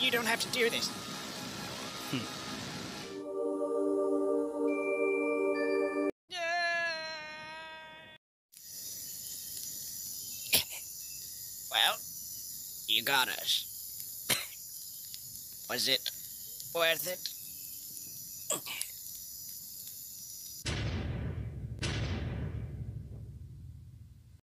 You don't have to do this. Well, you got us. Was it worth it?